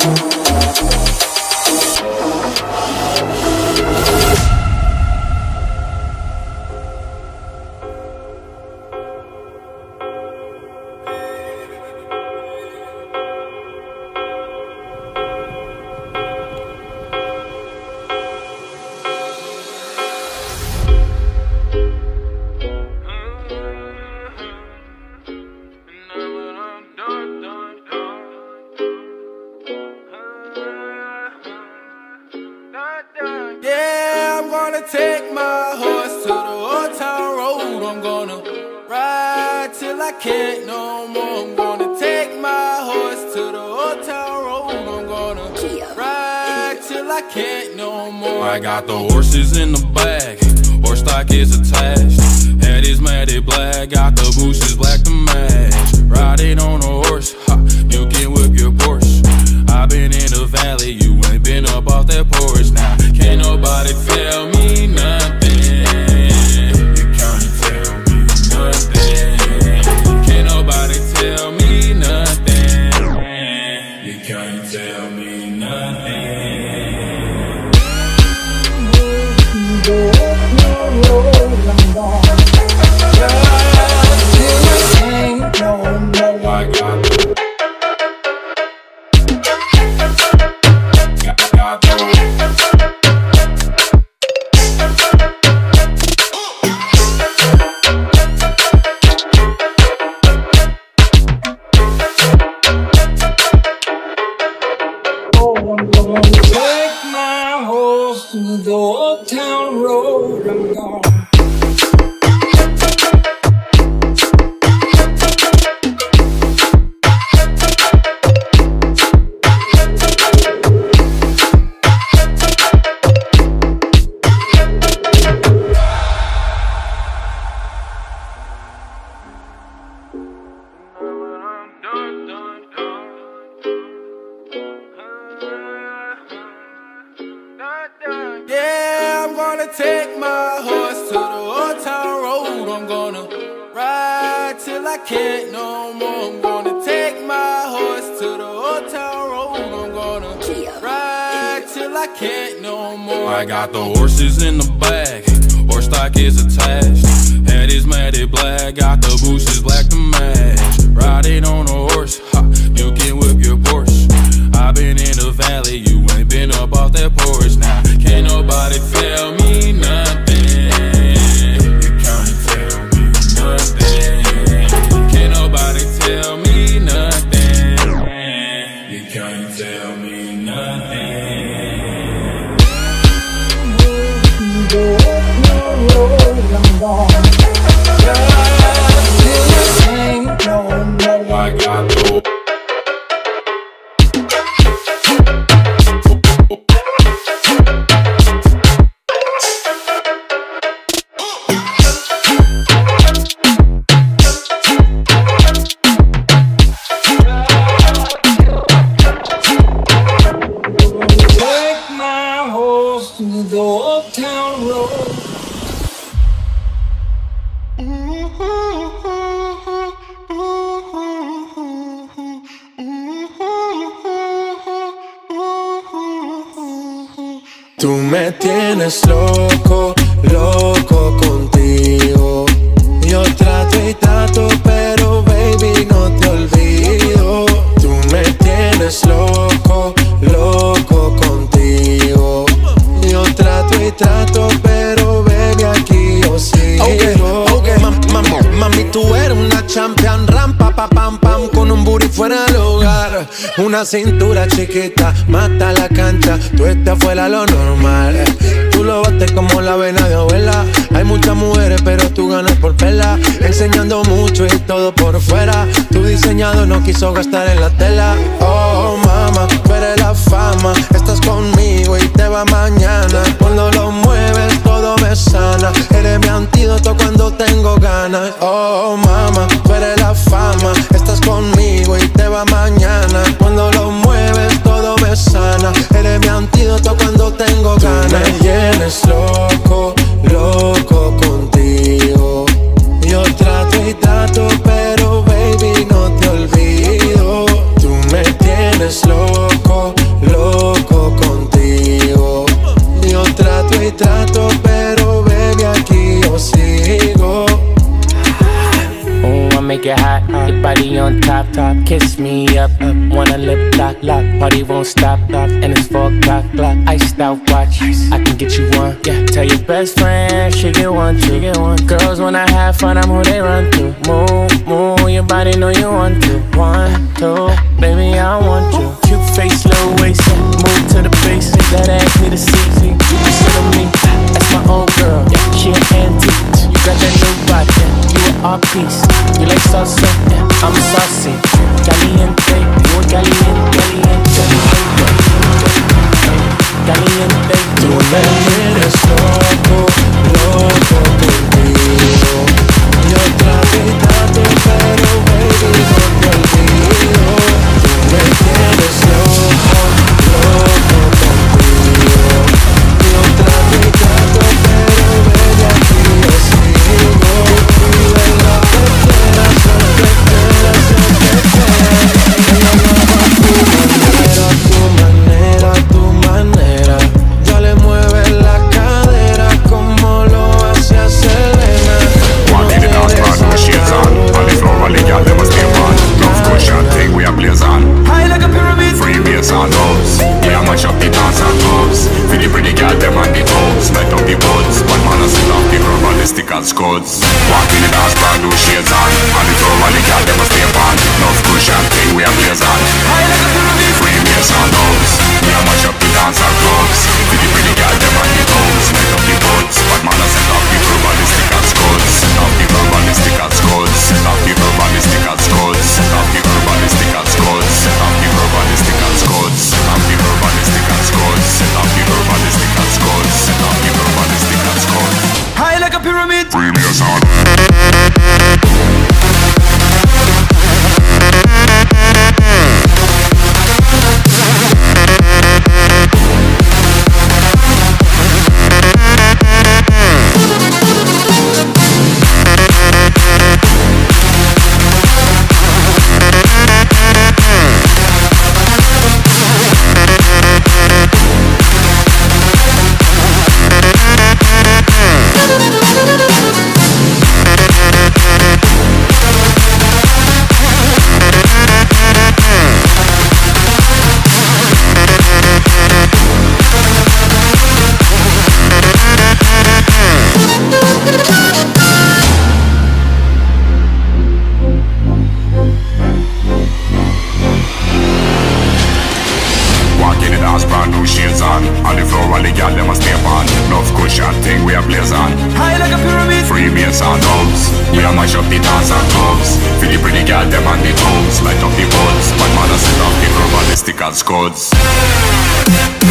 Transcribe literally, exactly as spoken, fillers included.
Yeah, I'm gonna take my horse to the old town road. I'm gonna ride till I can't no more. I'm gonna take my horse to the old town road. I'm gonna ride till I can't no more. I got the horses in the bag, horse stock is attached. Head is matted black, got the bushes black to match. Riding on a horse, ha, you can whip your Porsche. I've been in the valley, you ain't been up off that porch. Now, can't nobody tell me nothing. You can't tell me nothing. Can't nobody tell me nothing. You can't tell me nothing. I got it. Take my horse to the old town road. I'm gonna Yeah, I'm gonna take my horse to the old town road. I'm gonna ride till I can't no more. I'm gonna take my horse to the old town road. I'm gonna ride till I can't no more. I got the horses in the bag, horse stock is attached. Head is matted black, got the bushes black to match. Riding on a horse, ha, you can whip your Porsche. I've been in the valley, you ain't been up off that porch. Now, can't nobody tell me nothing. You can't tell me nothing. Can't nobody tell me nothing. You can't tell me nothing. I got the Tú me tienes loco, loco contigo. Yo trato y trato, pero baby no te olvido. Tú me tienes loco, loco contigo. Yo trato y trato, pero baby aquí yo sigo. Okay, okay. Mam, mam, mami, tú eres una champion, rampa, pa, pam, pam, con un booty fuera del hogar. Una cintura chiquita, mata la cancha, tú estás fuera lo normal. Tú lo bates como la vena de abuela. Hay muchas mujeres, pero tú ganas por pela. Enseñando mucho y todo por fuera. Tu diseñado no quiso gastar en la tela. Oh, mama, tú eres la fama. Estás conmigo y te va mañana. Cuando lo mueves, todo me sana. Eres mi antídoto cuando tengo ganas. Oh, mama, tú eres la fama. Estás conmigo y te va mañana. Cuando lo mueves, todo me sana. Eres mi antídoto cuando tengo ganas. Tú me tienes loco, loco contigo. Yo trato y trato, pero baby no te olvido. Tú me tienes loco, kiss me up, up. Wanna lip lock, lock. Party won't stop, lock. And it's four o'clock, clock. Iced out watch, I can get you one. Yeah, tell your best friend she get one, she get one. Girls when I have fun, I'm who they run to. Move, move, your body know you want to. One, two, baby I want you. Cute face, low waist, move to the base. That ass need a seat, you can sit on me. That's my old girl, yeah, she an antique. You got that new body, yeah, you an art piece. You like salsa, yeah, I'm saucy. Caliente, you a caliente, caliente, caliente. Tú me tienes loco, loco contigo. Yo trato y trato, pero baby no te olvido. Tú me tienes loco, loco contigo. Yo trato y trato, pero baby aquí yo sigo. Vive lo que quieras, lo que quieras, lo que quieras. Yo lo hago a tu manera, a tu manera, a tu manera. Dale, mueve la cadera como lo hace a Selena. Walking the dance floor, no shades on. On the floor, all the girls them a stay on. Love cushion thing we a blaze on. High like a pyramid. Free bass and house. We a mash up the dance and clubs. For the pretty girl them on the toes. Light up the buds. One man a sit off the herbalistic and scuds. Walking the dance floor, no shades on. On the floor, all the girls them a stay on. Love cushion thing we a blaze on. High like a pyramid. Free bass and house. We a mash up the dance and clubs. For the pretty girl them on the toes. Light up the buds. One man a sit off the herbalistic and scuds. Off the herbalistic and scuds. Off the herbalistic and scuds. Off the herbalistic and scuds. Off the herbalistic and scuds. Off the herbalistic and scuds. Off the herbalistic and scuds. Off the herbalistic and scuds. High like a pyramid. Free me a sound. On the floor, all the girls them a stay on. Love cushion thing we a blaze on. High like a pyramid. Free bass and house. We a mash up the dance and clubs. For the pretty girl them on the toes. Light up the buds. One man a sit off the herbalistic and scuds.